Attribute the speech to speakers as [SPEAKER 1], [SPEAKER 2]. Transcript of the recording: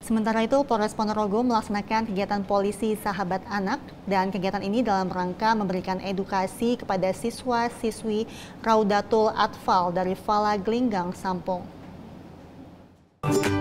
[SPEAKER 1] Sementara itu, Polres Ponorogo melaksanakan kegiatan polisi sahabat anak dan kegiatan ini dalam rangka memberikan edukasi kepada siswa-siswi Raudatul Atfal dari Fala Glinggang, Sampung.